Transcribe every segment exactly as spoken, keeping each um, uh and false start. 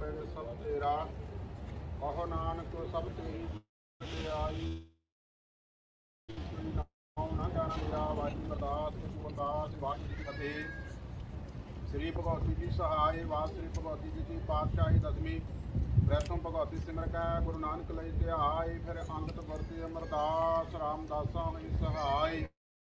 Bag सब तेरा, कहो नानक सब तेरी आई। ना जाना मेरा वाहिगुरू अरदास अरदास वाहिगुरू फतेह। श्री भगवती जी सहाय वास श्री भगवती जी की पातशाही दसवीं। प्रथम भगवती सिमर कै गुरु नानक लई ध्याय, फिर अंगत वरते अमरदास रामदासा होई सहाय।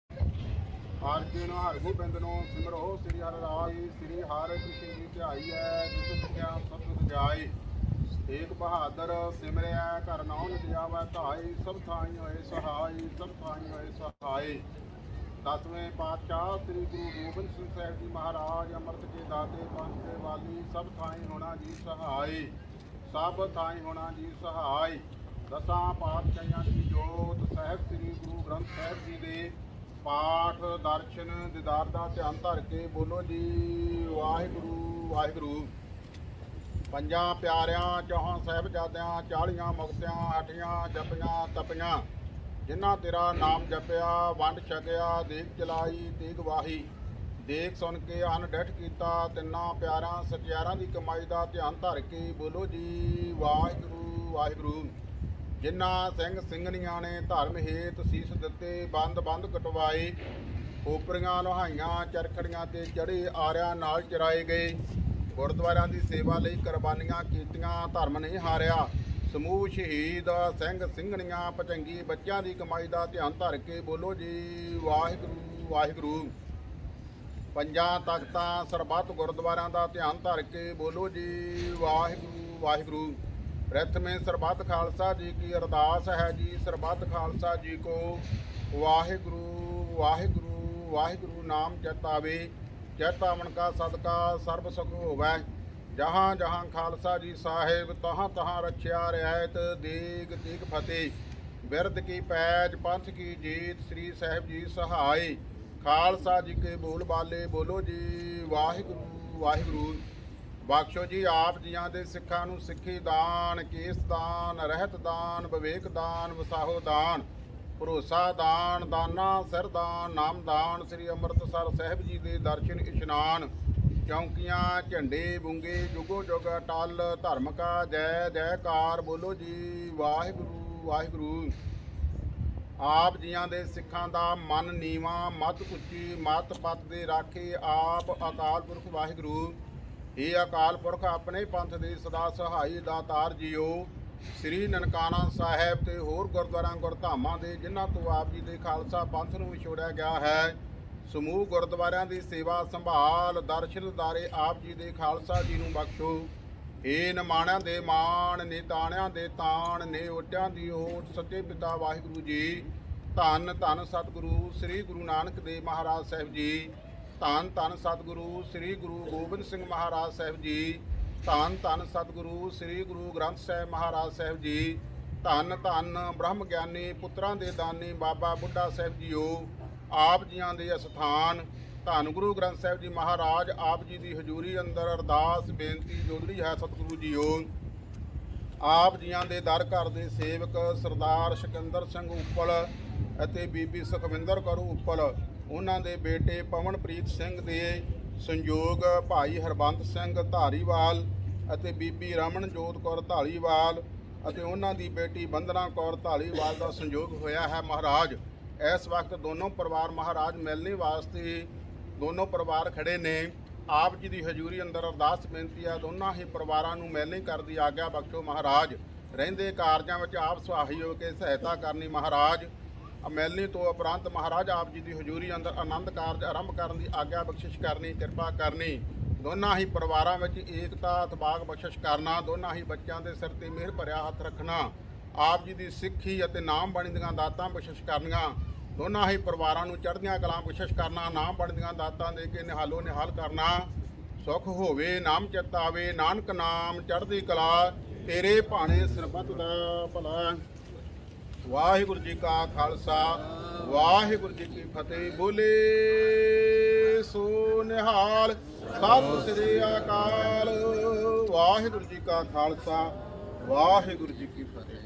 अर्जुन हर गोबिंद नो सिमरो श्री हर राय, श्री हर कृष्ण जी ध्याई है जिस सत्या सतगुर जाय। एक बहादुर सिमरिया घर नाम जावै धाई, सब थाई होए सहाय सब थाई होए सहाय। दसवें पातशाह श्री गुरु गोबिंद सिंह साहिब जी महाराज अमृत के दाते पंथ के वाली, सब थाई होना जी सहाय सब थाई होना जी सहाय। दसां पातशाहियां की जोत साहिब श्री गुरु ग्रंथ साहिब जी दे पाठ दर्शन दीदार का ध्यान धर के बोलो जी वाहिगुरू वाहिगुरू। पंजा प्यारियां चौहां साहिबजादियां चालियां मुक्तियां अठियां जपियां तपियां, जिन्हां तेरा नाम जपिया वंड छकिया देख चलाई तेग वाही। देख सुन के अन डठ कीता तिन्ना प्यारां सचियारां दी कमाई का ध्यान धर के बोलो जी वाहिगुरू वाहिगुरू। जिन्ना सिंह ਸਿੰਘਣੀਆਂ ने धर्म हेत सीस दिते बंद बंद कटवाए, खोपरियां लुहाइयां चरखड़ियां ते चढ़े आरियां नाल चराए गए। गुरुद्वारियां दी सेवा लई कुर्बानियां कीतियां धर्म नहीं हारिया। समूह शहीद ਸਿੰਘ ਸਿੰਘਣੀਆਂ ਭਜੰਗੀ ਬੱਚਿਆਂ ਦੀ कमाई का ध्यान धर के बोलो जी वाहिगुरू वाहिगुरू। ਪੰਜਾਂ तख्तां सरबत गुरुद्वारियां का ध्यान धर के बोलो जी वाहिगुरू वाहिगुरू। प्रथम सरबत खालसा जी की अरदास है जी, सरबत खालसा जी को वाहिगुरू वाहिगुरू वाहिगुरू नाम चेतावे। चेतावन का सदका सर्ब सुख होवै, जहाँ जहाँ खालसा जी साहिब तहाँ तहाँ रखिया रियायत देग देग फतेह। बिरद की पैज पंथ की जीत श्री साहिब जी सहाय। खालसा जी के बोल बाले बोलो जी वाहिगुरू वाहिगुरू। बख्शो जी आप जियां दे सिखां नूं सिੱਖੀ दान, केस दान, रहत दान, विवेक दान, वसाहो दान, भरोसा दान, दाना सिर दान, नाम दान। श्री अमृतसर साहिब जी दे दर्शन इशनान, चौंकियां झंडे बूंगे जुगो जुग टल। धर्म का जय जयकार बोलो जी वाहिगुरू वाहिगुरू। आप जियां दे सिखां दा मन नीवां मत उच्ची, मत पत दे राखे आप अकाल पुरख वाहिगुरू। हे अकाल पुरख अपने पंथ दे सदा सहाई दातार जीओ। श्री ननकाना साहिब ते होर गुरुद्वारा गुरधामां दे जिन्हां तो आप जी दे खालसा पंथ नूं विछोड़िया गया है, समूह गुरुद्वारियां दी सेवा संभाल दर्शन दारे आप जी दे खालसा जी नूं बख्शो। हे नमाणियां दे मान ने ताणियां दे ताण ने ओटियां दी ओट, सच्चे पिता वाहिगुरू जी। धन धन सतगुरु श्री गुरु नानक देव महाराज साहिब जी। धन धन सतगुरु श्री गुरु गोबिंद सिंह महाराज साहिब जी। धन धन सतगुरु श्री गुरु ग्रंथ साहिब महाराज साहिब जी। धन धन ब्रह्म ज्ञानी पुत्रां दे दानी बाबा बुढ़ा साहिब जीओ। आप जियां दे अस्थान धन गुरु ग्रंथ साहिब जी महाराज आप जी की हजूरी अंदर अरदास बेनती जोदड़ी है सतगुरु जीओ। आप जियां दे दर घर दे सेवक सरदार सिकंदर सिंह उप्पल ਅਤੇ बीबी सुखविंदर कौर उप्पल, उन्हां दे बेटे पवनप्रीत सिंह दे संयोग भाई हरबंत सिंह धारीवाल ਅਤੇ बीबी रमनजोत कौर धालीवाल ਅਤੇ उन्हां दी बेटी बंदना कौर धालीवाल का संयोग होया है महाराज। इस वक्त दोनों परिवार महाराज मिलने वास्ते दोनों परिवार खड़े ने। आप जी की हजूरी अंदर अरदास बेनती है दोनों ही परिवारों नूं मिलने कर दी आग्या बख्शो महाराज। रहिंदे कारजां विच आप सहाई हो के सहायता करनी महाराज। मिलने तो उपरंत महाराज आप जी की हजूरी अंदर आनंद कारज आरंभ करने की आग्या बख्शिश करनी कृपा करनी। दोनों ही परिवारों में एकता तबाग बख्शिश करना। दोनों ही बच्चों के सिर ते मेहर भरिया हथ रखना। आप जी की सिੱਖੀ ਅਤੇ नाम ਬਣਦੀਆਂ ਦਾਤਾਂ बख्शिश करनिया। दोनों ही परिवारों नूं चढ़दियां कलां बख्शिश करना। नाम ਬਣਦੀਆਂ ਦਾਤਾਂ दे के निहालो निहाल करना। सुख होवे नाम चित आवे नानक नाम चढ़दी कला, तेरे भाणे सरबत दा भला। वाहिगुरू जी का खालसा वाहिगुरू जी की फतेह। बोले सो निहाल सत श्री अकाल। वाहिगुरू जी का खालसा वाहिगुरू जी की फतेह।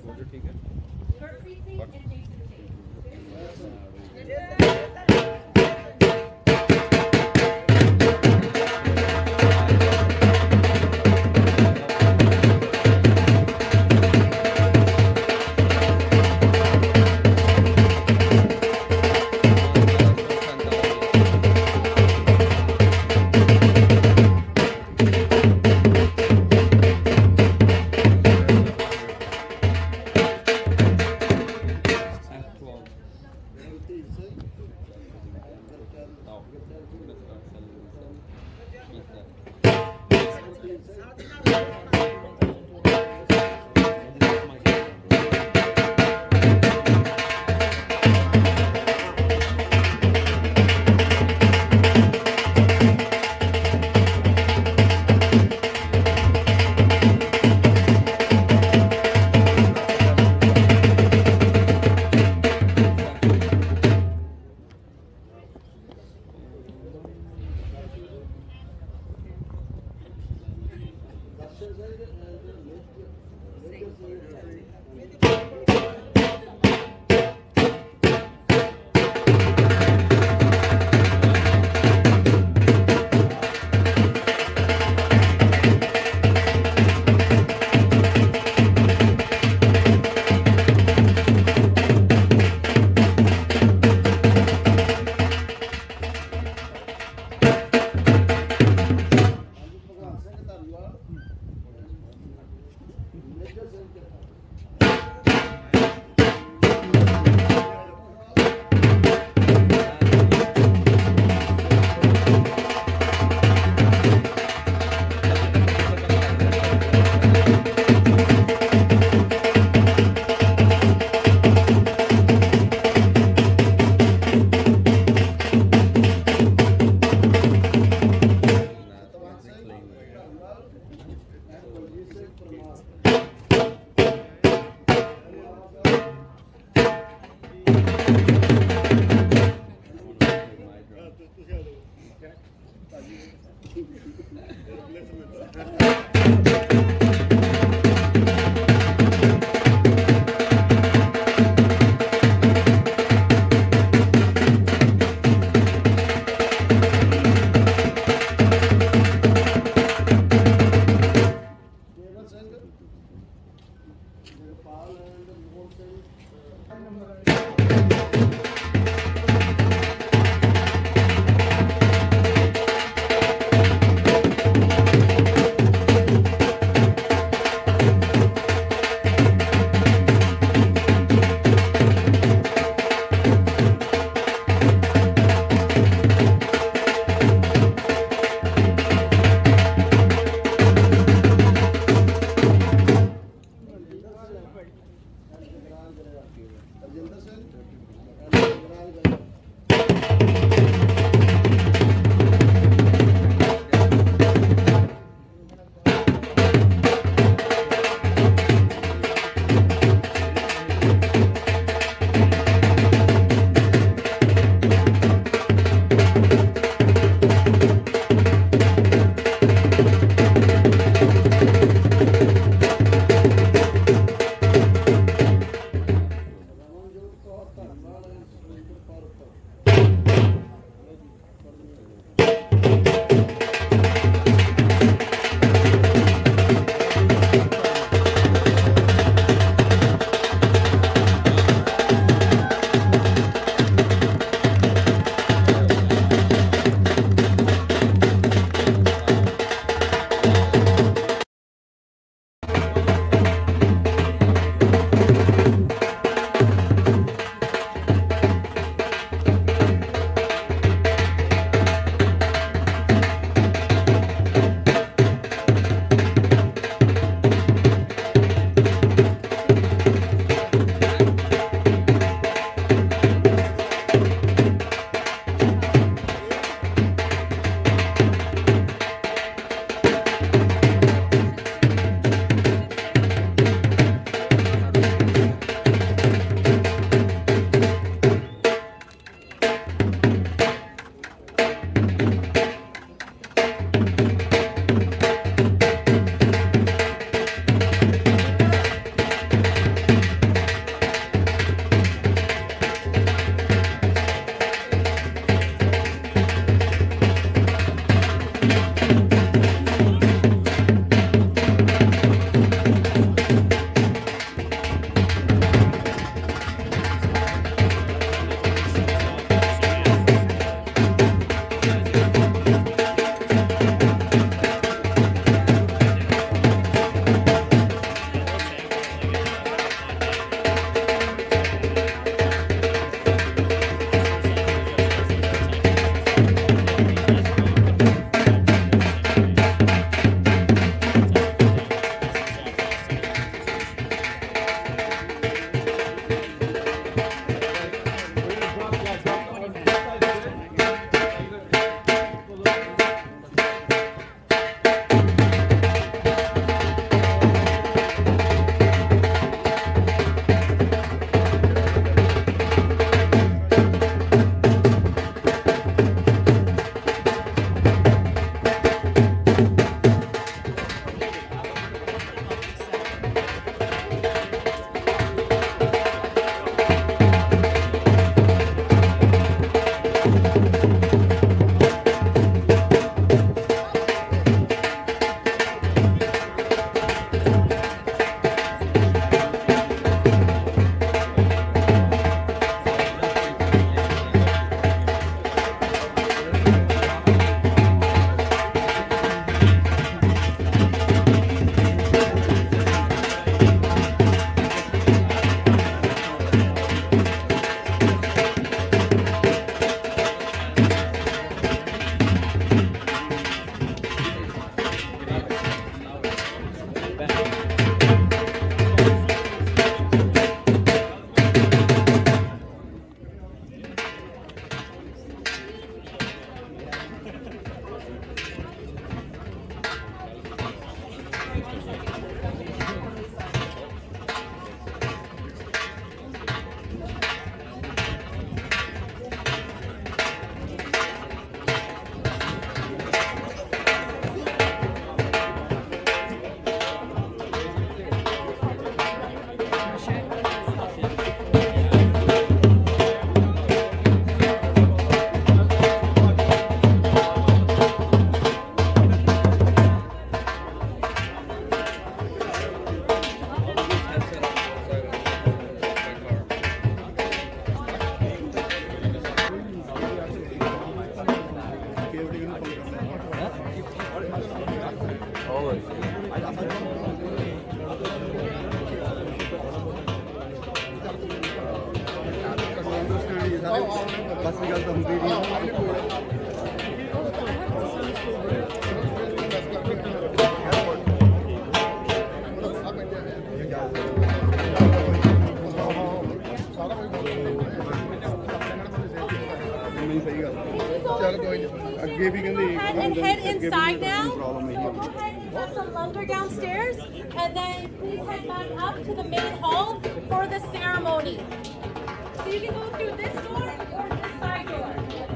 ठीक है ਬਸ ਗੱਲ ਤਾਂ ਹੁੰਦੀ ਨਹੀਂ। And head inside now. So go ahead and have some lumber downstairs, and then please head back up to the main hall for the ceremony. So you can go through this door or this side door.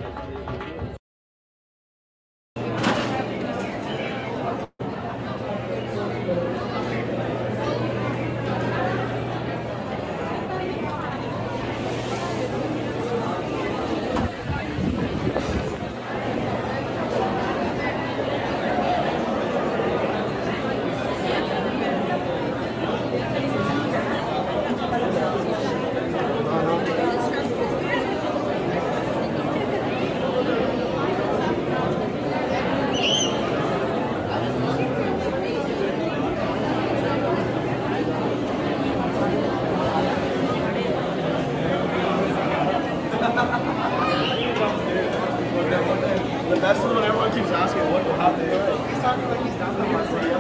That's the one everyone keeps asking, what will happen? He's talking like he's down to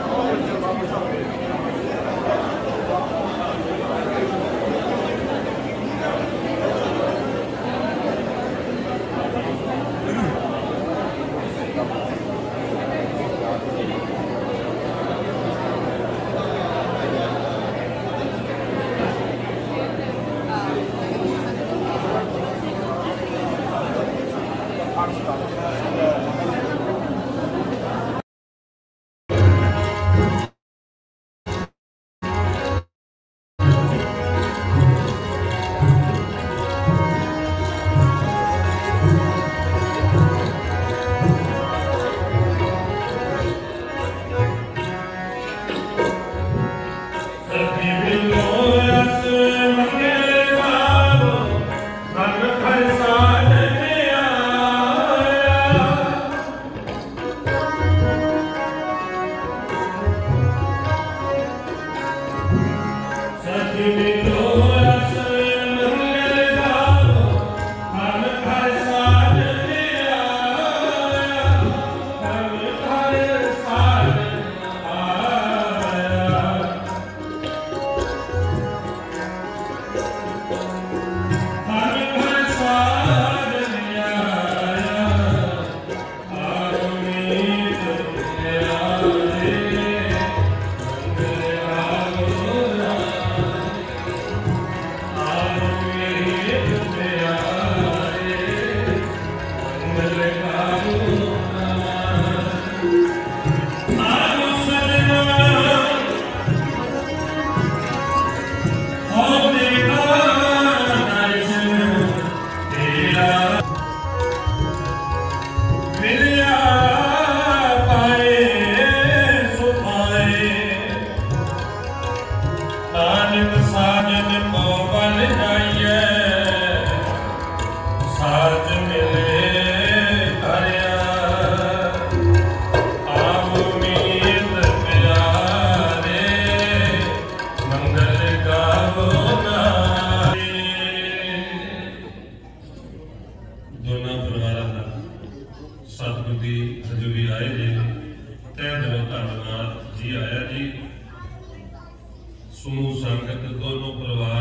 ਸਮੂਹ ਸੰਗਤ ਦੋਨੋਂ ਪਰਿਵਾਰ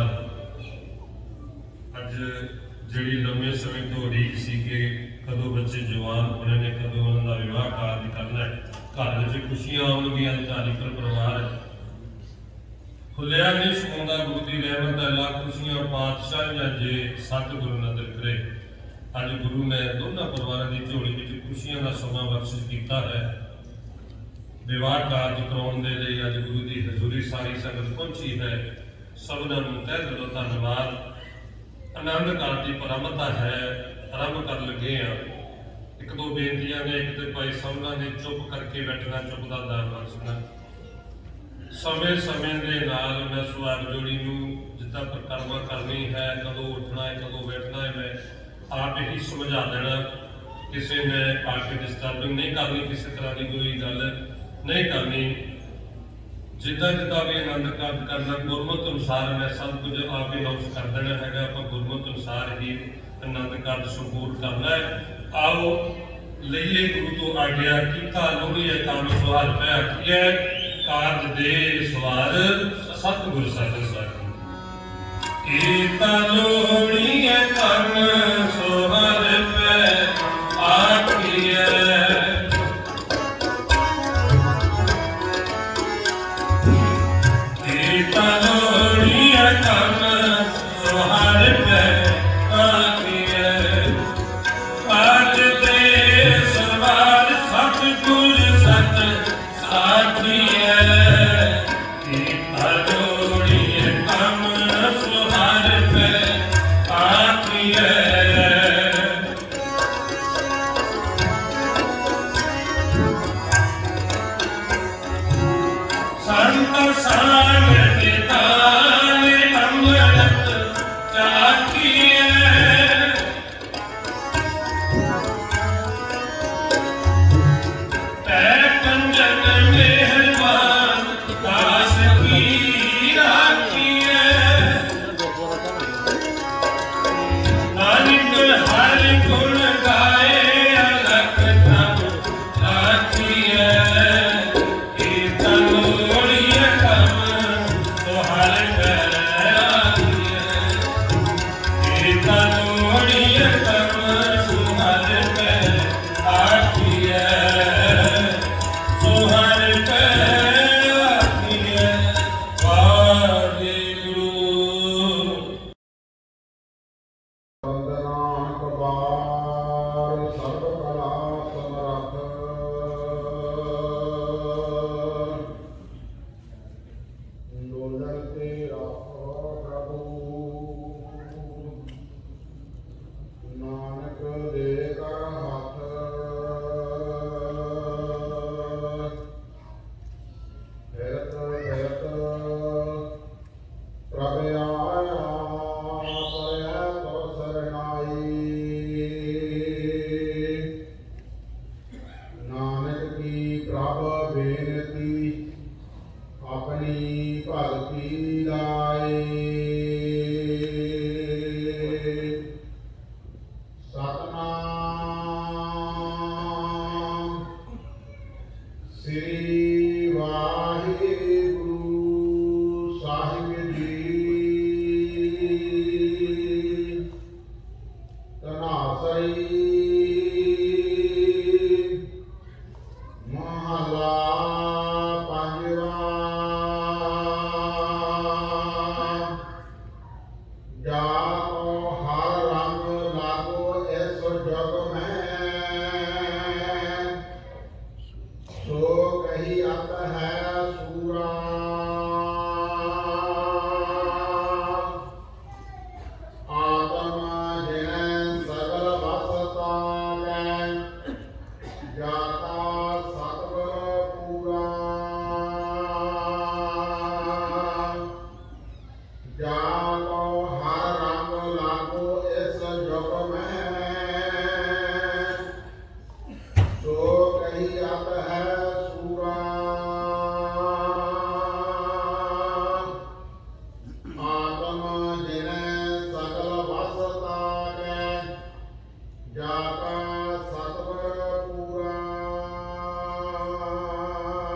ਅੱਜ ਜਿਹੜੀ ਲੰਮੇ ਸਮੇਂ ਤੋਂ ਉਡੀਕ ਸੀ ਕਿ ਕਦੋਂ ਬੱਚੇ ਜਵਾਨ ਹੋਣੇ ਨੇ, ਕਦੋਂ ਉਹਨਾਂ ਦਾ ਵਿਆਹ ਕਾਰਜ ਕਰਨਾ ਹੈ, ਘਰ ਵਿੱਚ ਖੁਸ਼ੀਆਂ ਆਉਣਗੀਆਂ। ਧਾਰੀਪੁਰ ਪਰਿਵਾਰ ਖੁੱਲਿਆ ਨਹੀਂ ਸਮਾਉਂਦਾ ਗੁਰੂ ਦੀ ਰਹਿਮਤ ਹੈ, ਲੱਖ ਖੁਸ਼ੀਆਂ ਪਾਤਸ਼ਾਹੀਆਂ ਜੇ ਸਤਿਗੁਰੂ ਨਦਰ ਕਰੇ। ਅੱਜ ਗੁਰੂ ਨੇ ਦੋਨਾਂ ਪਰਿਵਾਰਾਂ ਦੀ ਝੋਲੀ ਵਿੱਚ ਖੁਸ਼ੀਆਂ ਦਾ ਸਮਾਂ ਬਖਸ਼ਿਸ਼ ਕੀਤਾ ਹੈ। ਵਿਵਾਹ ਕਾਰਜ ਕਰਾਉਣ ਦੇ ਲਈ ਅੱਜ ਗੁਰੂ ਦੀ ਹਜ਼ੂਰੀ ਸਾਰੀ ਸੰਗਤ ਪਹੁੰਚੀ ਹੈ। ਸਭਨਾਂ ਨੂੰ ਤਹਿ ਦਿਲੋਂ ਧੰਨਵਾਦ। ਆਨੰਦ ਕਾਰਜ ਦੀ ਪਰੰਪਰਾ ਹੈ, ਆਰੰਭ ਕਰਨ ਲੱਗੇ ਹਾਂ। ਇੱਕ ਦੋ ਬੇਨਤੀਆਂ ਨੇ। ਇੱਕ ਤੇ ਭਾਈ ਸਾਹਿਬਾਂ ਨੇ ਚੁੱਪ ਕਰਕੇ ਬੈਠਣਾ, ਚੁੱਪ ਦਾ ਦਾਨ ਬਖਸ਼ਣਾ। ਸਮੇਂ ਸਮੇਂ ਦੇ ਨਾਲ ਮੈਂ ਸੁਹਾਗ ਜੋੜੀ ਨੂੰ ਜਿੱਦਾਂ ਪਰਿਕਰਮਾ ਕਰਨੀ ਹੈ, ਕਦੋਂ ਉੱਠਣਾ ਹੈ, ਕਦੋਂ ਬੈਠਣਾ ਹੈ, ਮੈਂ ਆਪ ਹੀ ਸਮਝਾ ਦੇਣਾ। ਕਿਸੇ ਨੇ ਆ ਕੇ ਡਿਸਟਰਬਿੰਗ ਨਹੀਂ ਕਰਨੀ, ਕਿਸੇ ਤਰ੍ਹਾਂ ਦੀ ਕੋਈ ਗੱਲ ਨਹੀਂ ਕਰਨੀ। ਜਿੱਦਾਂ ਜਿੱਦਾਂ ਵੀ ਆਨੰਦ ਕਾਰਜ ਕਰਨਾ ਗੁਰਮਤਿ ਅਨੁਸਾਰ ਮੈਂ ਸਭ ਕੁਝ ਆਪ ਹੀ ਅਨਾਉਂਸ ਕਰ ਦੇਣਾ ਹੈਗਾ। ਆਪਾਂ ਗੁਰਮਤਿ ਅਨੁਸਾਰ ਹੀ ਆਨੰਦ ਕਾਰਜ ਸੰਪੂਰਨ ਕਰਨਾ ਹੈ। ਆਓ ਲਈਏ ਗੁਰੂ ਤੋਂ ਆਗਿਆ। ਕੀਤਾ ਲੋੜੀਏ ਕੰਮ ਸੁਹਾਰ ਪਿਆ ਕੀਏ, ਕਾਰਜ ਦੇ ਸਵਾਰ ਸਤਿਗੁਰ ਸਾਜੇ ਸਾਖੀ। ਕੀਤਾ ਲੋੜੀਏ ਕੰਮ ਸੁਹਾਰ ਪਿਆ ਆਖੀਏ,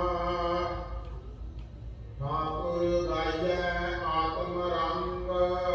ठाकुर गाइए आत्म रंग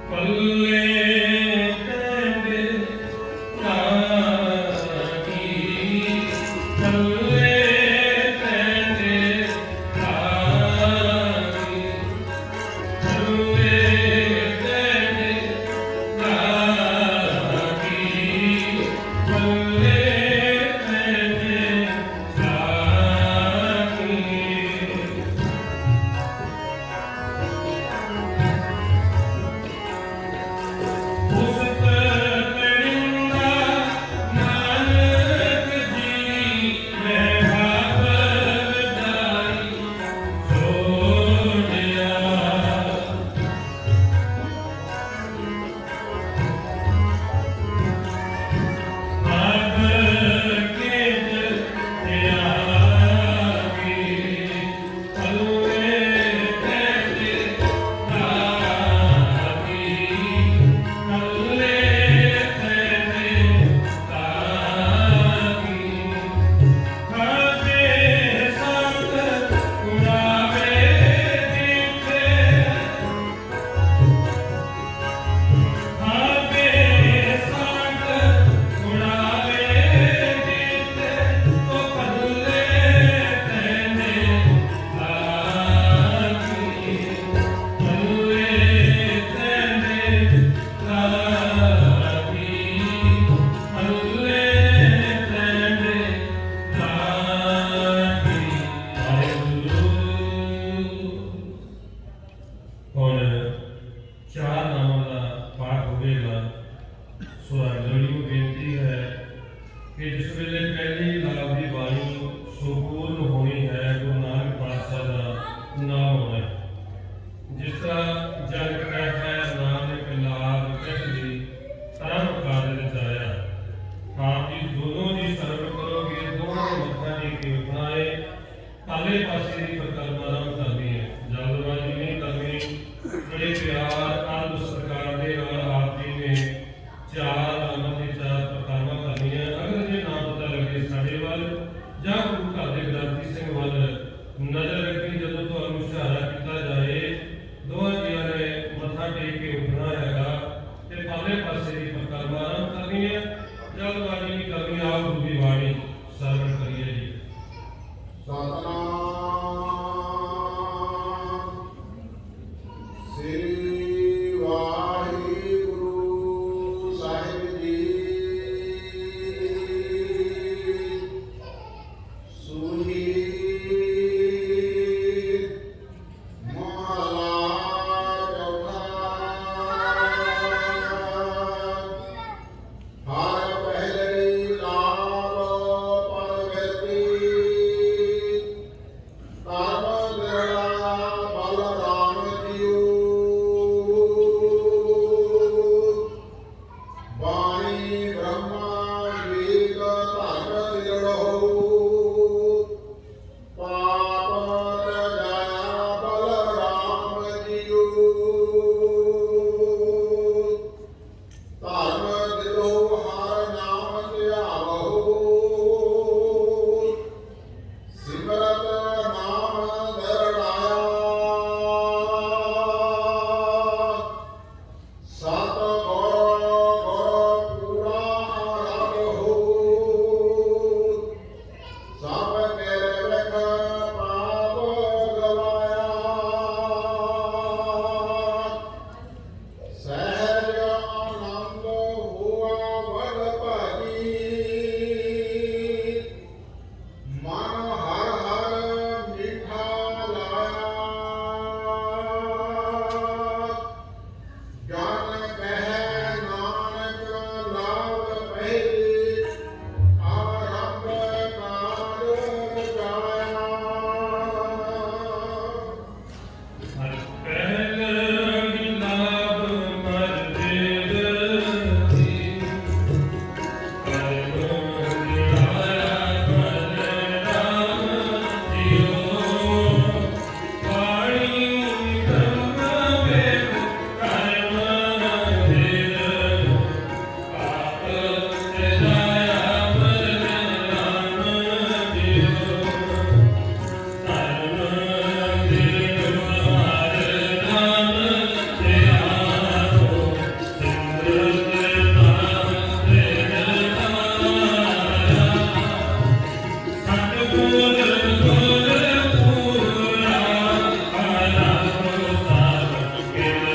Balaram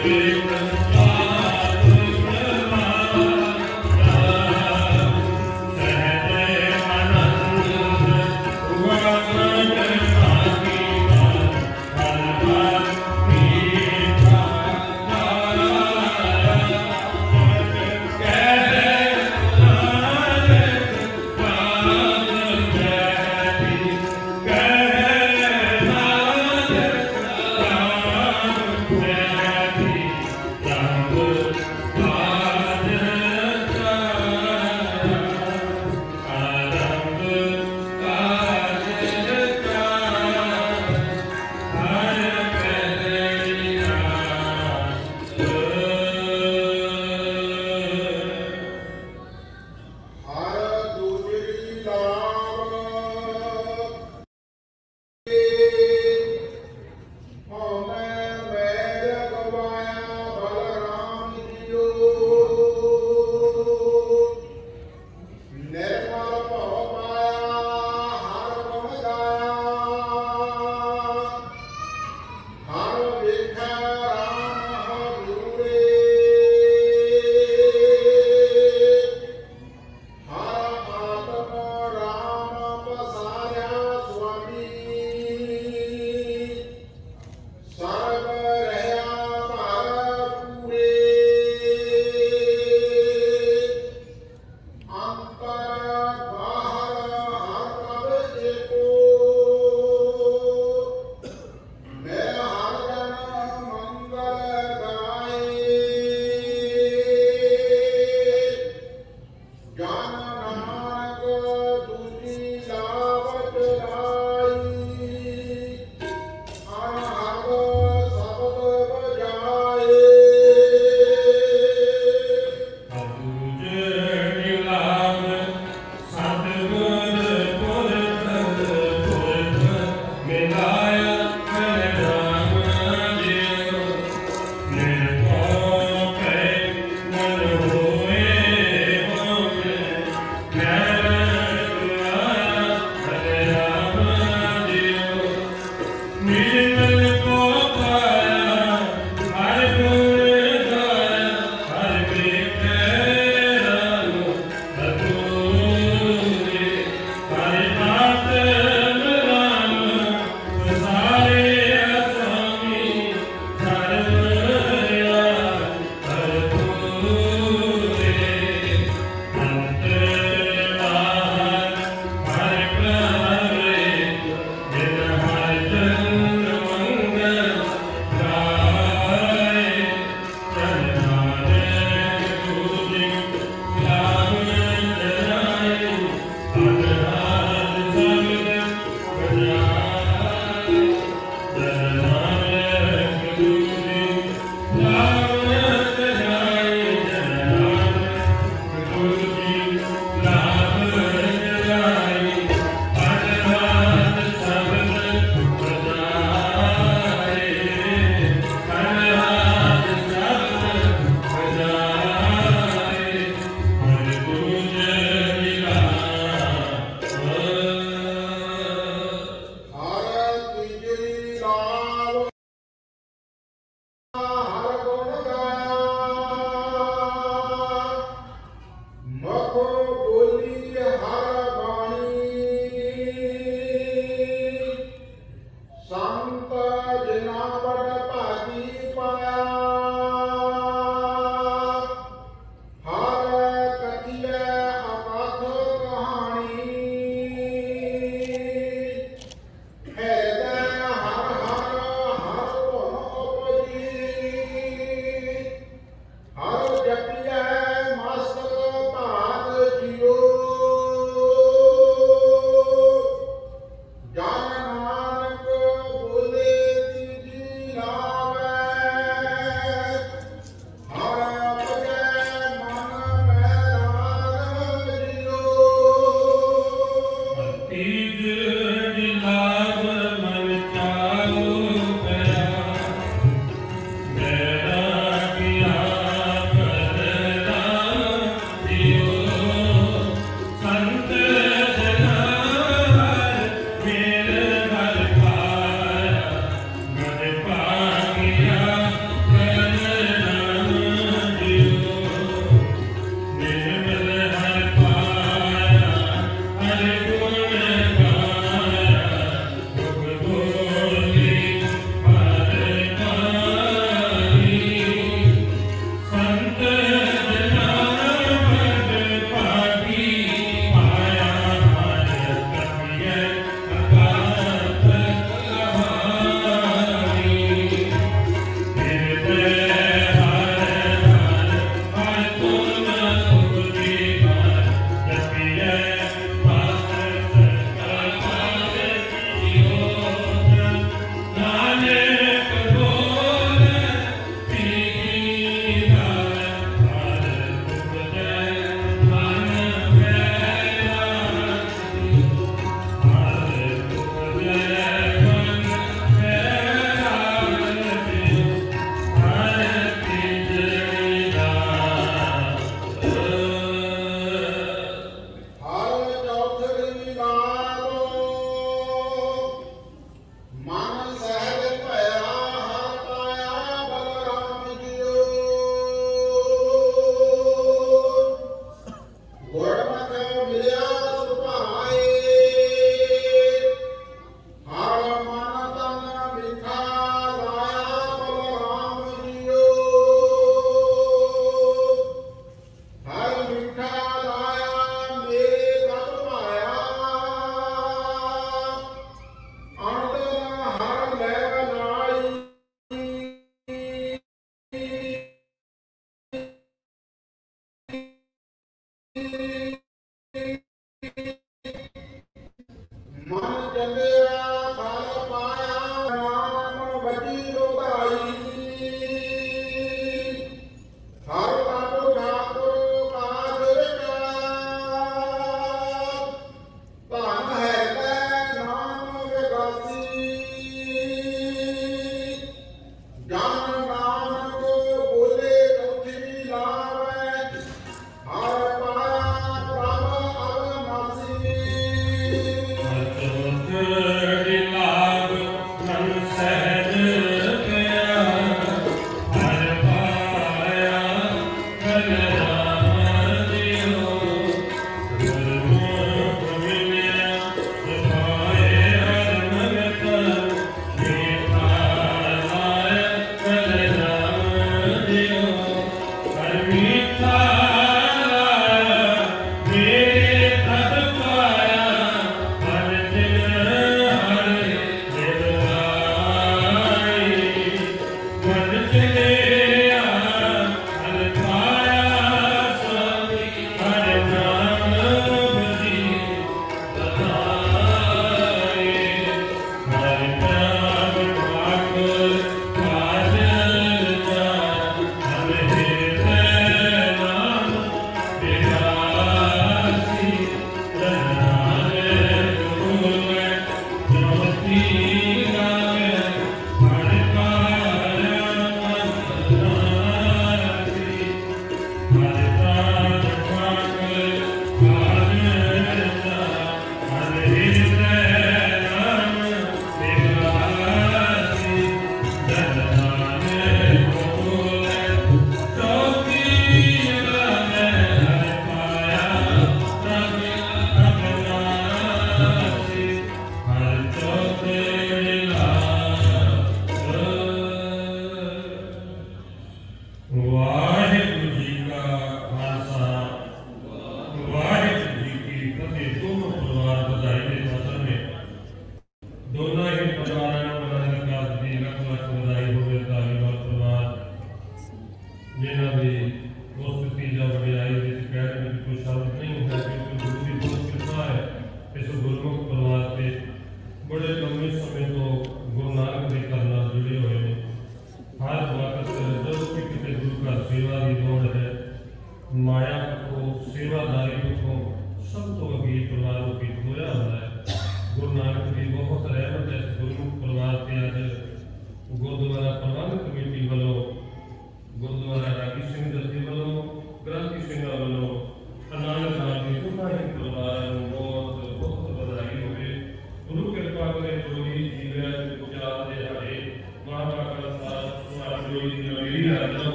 Happy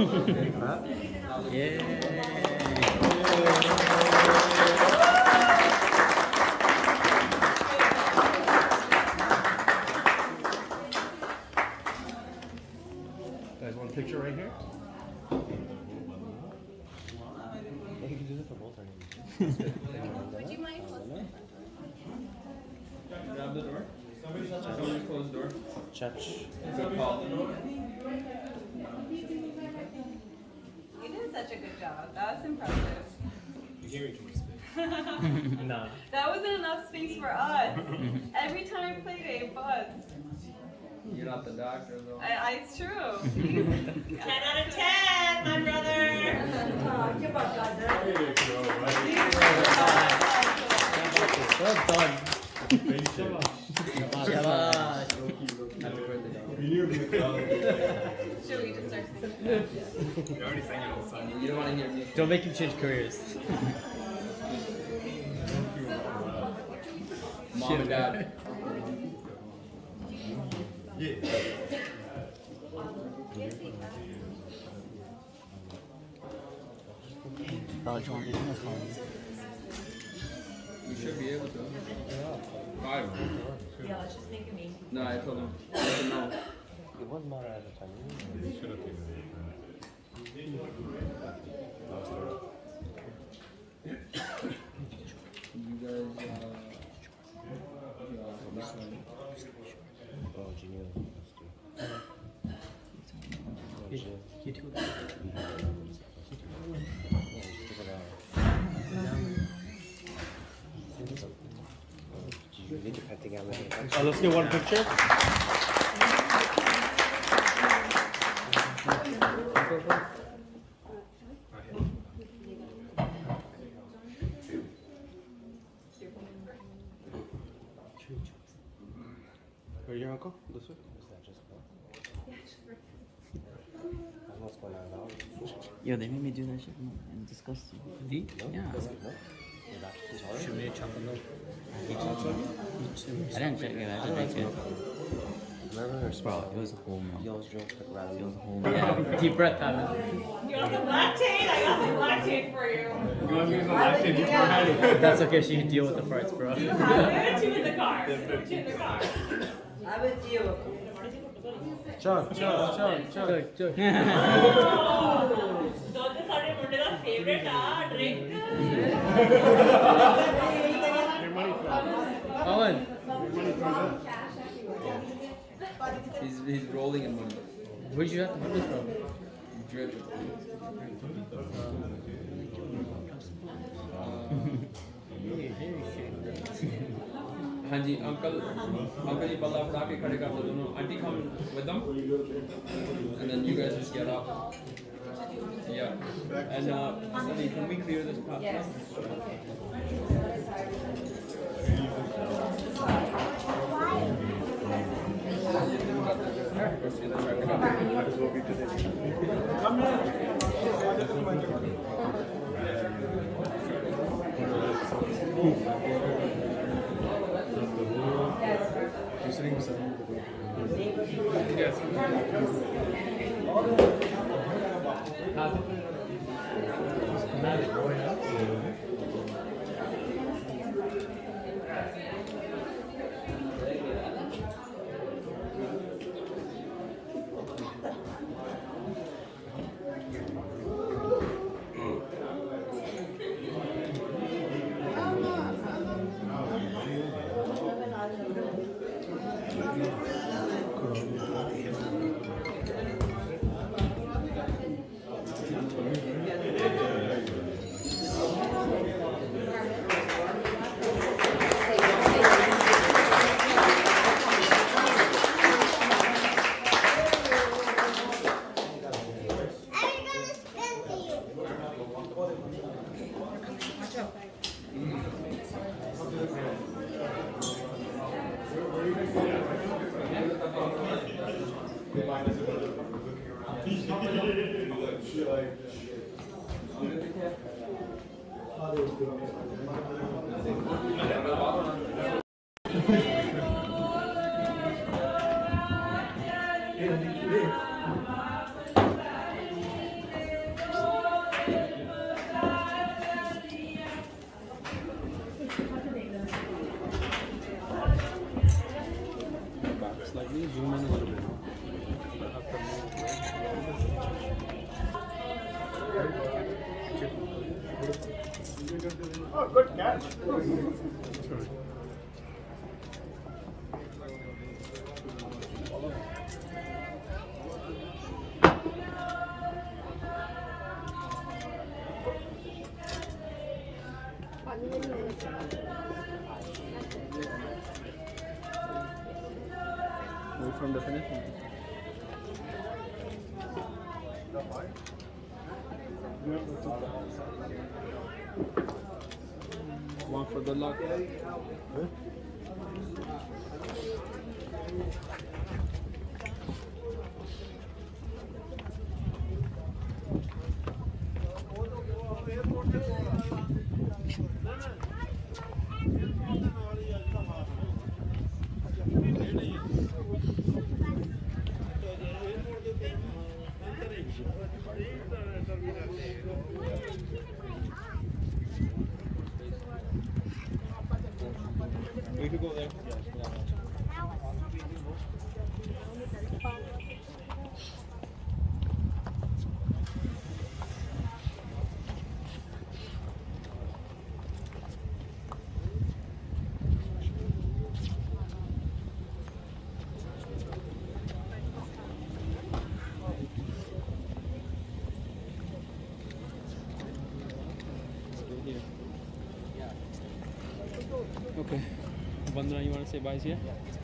Guys want a picture right here? You can do this for both our names. Would you mind closing? Grab the door. Somebody close the door. Church. Good call. You did such a good job. That was impressive. You gave me too much space. Nah. That wasn't enough space for us. Every time I played it, it buzzed. You're not the doctor, though. I, I, it's true. ten out of ten, my brother. Well done. Should we just start singing? You already sang it all the time. You don't want to hear me. Don't make him change careers. Mom and dad. You should be able to. Five. Yeah, let's just make a meeting. No, I told him. I let him know. It was not at the time. You guys, uh, yeah, this one. Oh, genius. You too. You need to cut together. Oh, let's get one picture. Where's your uncle? This way? Is that just one? I don't know what's going on now. Yo, they made me do that shit and discuss it. D? Yeah. Should we chop them up? I didn't check it, I didn't check it. Remember or Bro, it was a whole meal. He always drove like around. It was a whole Yeah, meal. deep breath, Tyler. You want some lactate? I got some lactate for you. You want me to lactate before I That's okay, she can deal with the farts, bro. We have two in the car. We have two in the car. I would deal with Chug, chug, chug, chug. Chug, chug. Don't this are one of the favorite uh, drink. Your money from. Owen. He's, he's rolling in money. Where'd you have to put this from? Drip. हाँ जी uncle uncle जी बल्ला फड़ा के खड़े कर दो दोनों aunty come with them and then you guys just get up yeah and uh Sunny, can we clear this path? Yes. You're sitting beside me. Oh, good catch. Move from the finish. One for good luck. Huh? We could go there. Okay. Vandana, you want to say bye here?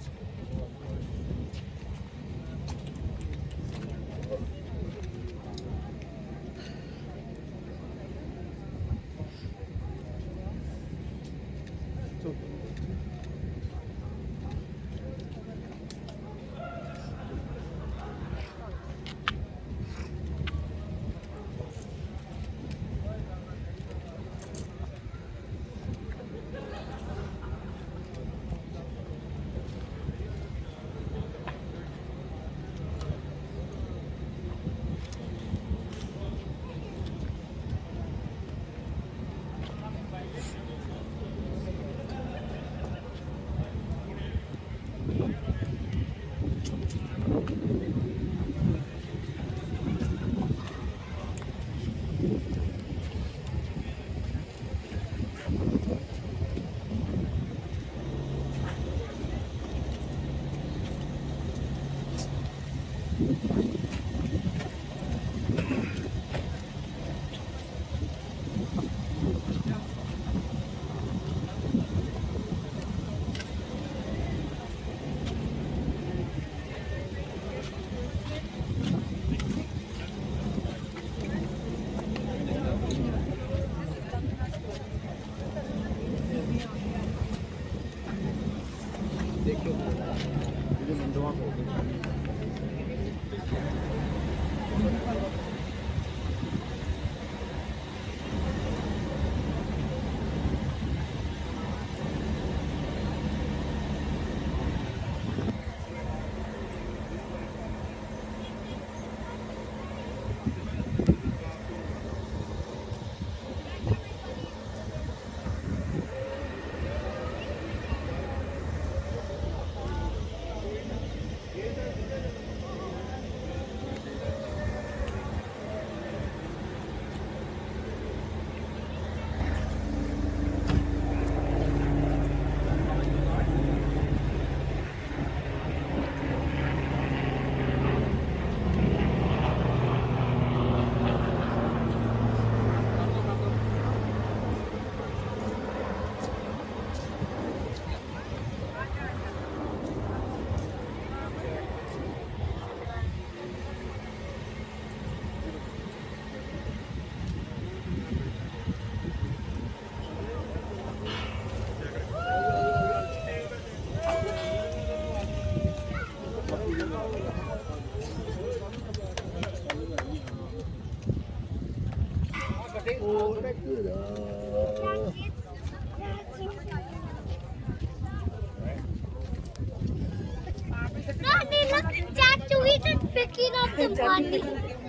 Chachu, he is picking up the money.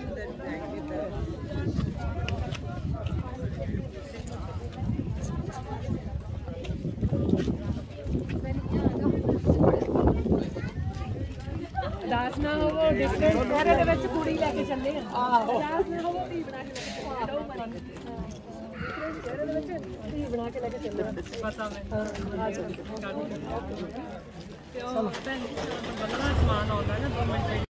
दास ना हो वो different घरे ਦੇ ਵਿੱਚ ਕੁੜੀ ਲੈ ਕੇ ਚੱਲੇ ਆ ਦਾਸ ਨਾ ਹੋ वो ਧੀ ਬਣਾ ਕੇ ਚਿਹਰੇ ਦੇ ਵਿੱਚ ਤੁਸੀਂ ਬਣਾ ਕੇ ਲੈ ਕੇ ਚੱਲਣਾ ਪਤਾ ਮੈਂ ਆ ਜਾਓ ਤੇ ਉਹ ਭੈਣ ਜੀ ਬਦਲਣਾ ਸਮਾਨ ਆਉਂਦਾ ਨਾ ਦੋ ਮਿੰਟ